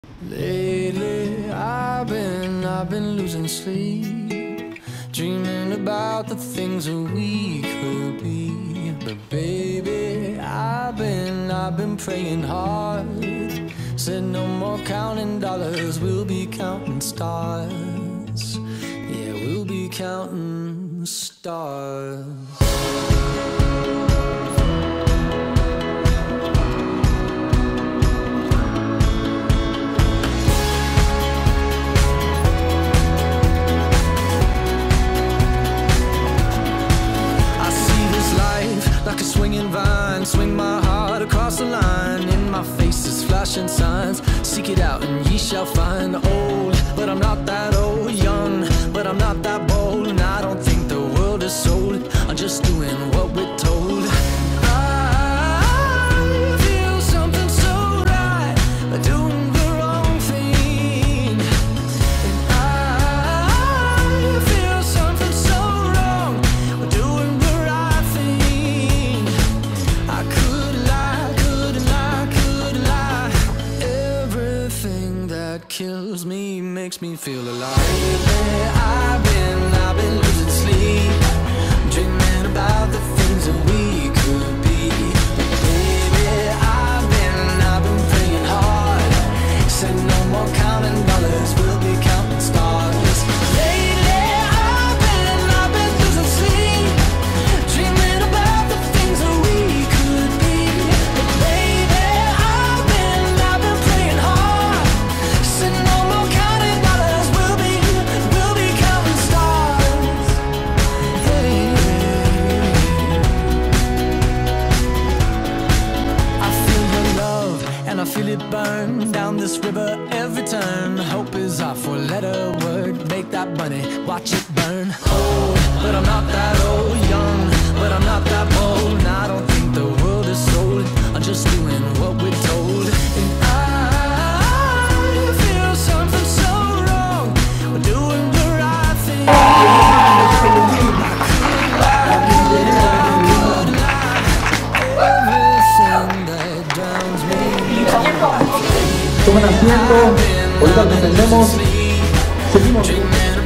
Lately I've been losing sleep, dreaming about the things that we could be. But baby, I've been praying hard. Said no more counting dollars, we'll be counting stars. Yeah, we'll be counting stars. Like a swinging vine, swing my heart across the line. In my face is flashing signs. Seek it out and ye shall find. Old, but I'm not that old. Young, but I'm not that bold. And I don't think the world is sold. I'm just doing what we're told. I feel something so right, doing the wrong thing. And I feel something so wrong, doing the right thing. I couldn't lie, couldn't lie, couldn't lie. Everything that kills me makes me feel alive. Lately I've been losing sleep, dreaming about the things that we could be. Baby, I've been praying hard. Said no more counting dollars, we'll be counting stars. Lately I've been losing sleep, dreaming about the things that we could be. Baby, I've been praying hard. Said no more counting dollars, we'll be counting stars. Hey. I feel your love and I feel it burn down this river every turn. Hope is our four-letter word. Make that money, watch it burn. Old, but I'm not that old. Young, but I'm not that bold. And I don't think the world is sold. I'm just doing what we're told. And I feel something so wrong. We're doing the right thing. Everything that drowns me. Tomen asiento, ahorita nos entendemos, seguimos.